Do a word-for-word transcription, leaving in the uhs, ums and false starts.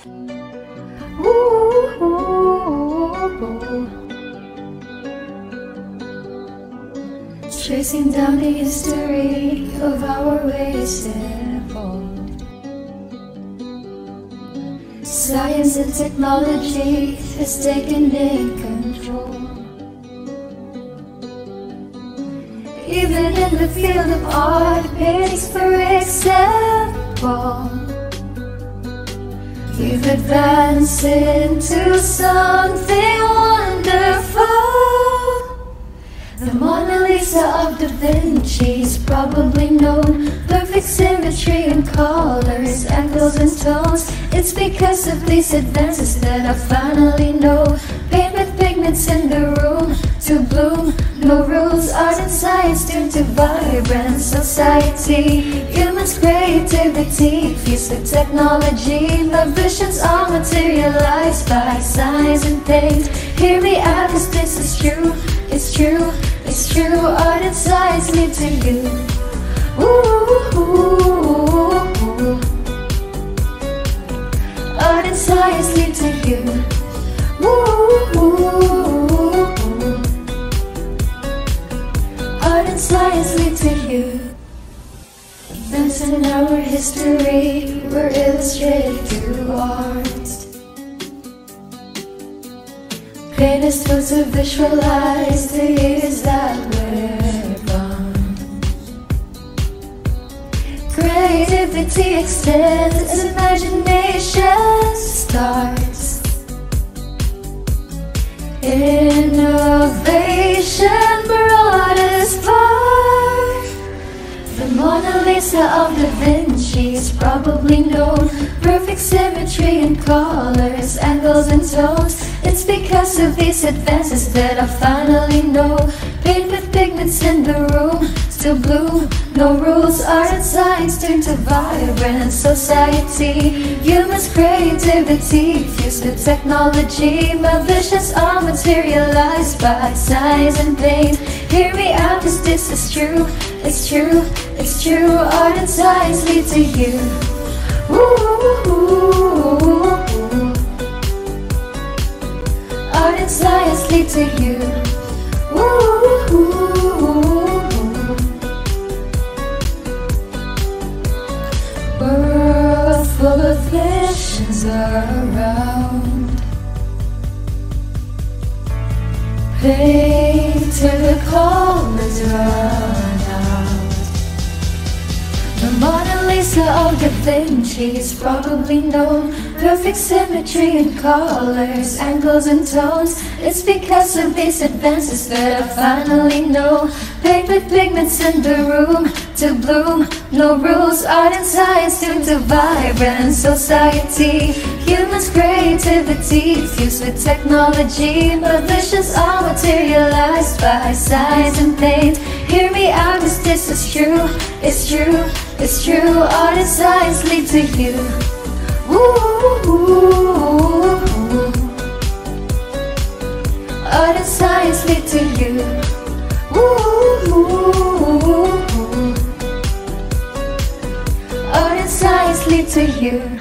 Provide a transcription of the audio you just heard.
Ooh, tracing down the history of our race evolved. Science and technology has taken in control. Even in the field of art, paintings for example, we've advanced into something wonderful. The Mona Lisa of Da Vinci is probably known. Perfect symmetry in colors, angles and tones. It's because of these advances that I finally know. Paint with pigments in the room to bloom. No rules, art and science tuned to vibrant society. Humans' creativity fused with technology. My visions are materialized by science and paint. Hear me out, cause this is true. It's true, it's true. Art and science lead to you. Ooh, ooh, ooh. Art and science lead to you. Ooh, ooh, ooh. Art and science lead to you. Events in our history were illustrated through art. Paint is supposed to visualize the years that we're gone. Creativity extends as imagination starts. Innovation brought us far. The Mona Lisa of Da Vinci is probably known. Perfect symmetry in colors, angles and tones. It's because of these advances that I finally know. Paint with pigments in the room, still bloom. No rules, art and science turn to vibrant society. Humans' creativity fused with technology. My visions are materialized by science and paint. Hear me out, cause this is true. It's true, it's true. Art and science lead to you. Ooh, ooh, ooh. Art and science lead to you. Ooh, ooh, ooh. World full of visions around. Paint till the colors run out. The Mona Lisa of Da Vinci is probably known. Perfect symmetry in colors, angles and tones. It's because of these advances that I finally know. Paint with pigments in the room to bloom. No rules, art and science tuned to vibrant society. Humans' creativity fused with technology. My visions are materialized by science and paint. Hear me out, cause this is true. It's true, it's true. Art and science lead to you. Ooh, ooh, ooh. Art and science lead to you. Ooh, ooh, ooh. Art and science lead to you.